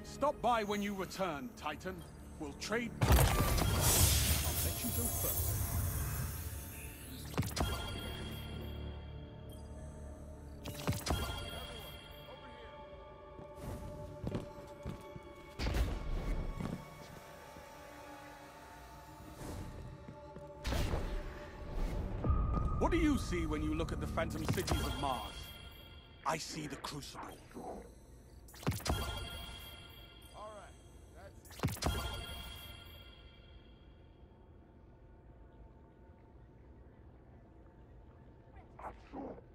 Stop by when you return, Titan. We'll trade punches. I'll let you go first. What do you see when you look at the phantom cities of Mars? I see the Crucible. That's it.